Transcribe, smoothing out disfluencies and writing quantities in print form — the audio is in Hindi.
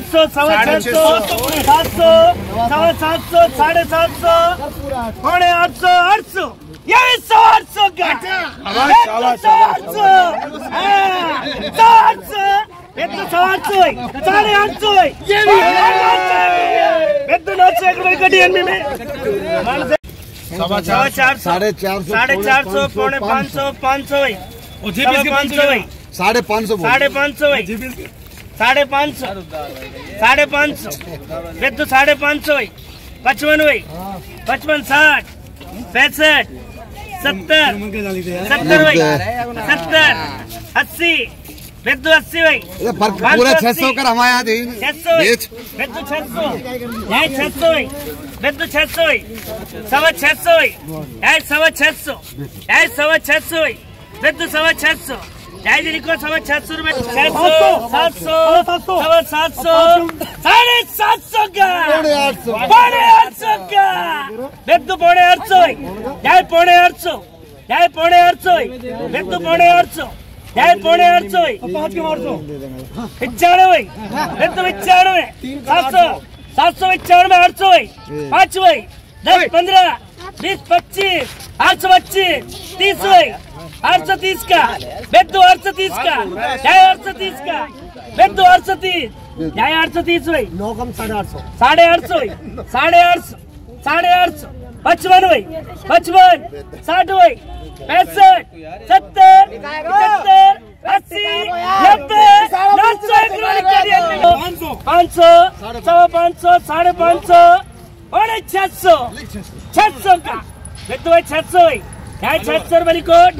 600 650 700 750 750 पौने 800 800 ये 800 का 800 పెద్ద 800 850 ये भी పెద్ద 901 में 450 450 पौने 500 500 500 550 పెద్ద 550 55 55 60 65 70 80 बेद्दू 80 भाई पूरा 600 कर हमारे यहाँ 600 बेद्दू 600 यही 600 भाई बेद्दू 600 भाई 650 भाई यही 650 यही 650 भाई बेद्दू 650 यही जिनको 650 रुपए 600 700 700 750 का 800 का बेद्दू 850 यही 850 यही 850 बेद्दू 850 जय 850 95 बेद्दू 95 700 795 800 5 10 15 20 25 825 30 830 का बेद्दू 830 का जय 830 का बेद्दू 830 जय 830 9 कम 850 850 850 55 55 60 65 70 75 80 90 500 550 550 और 600 का बेद्दू 600 600 रुपये को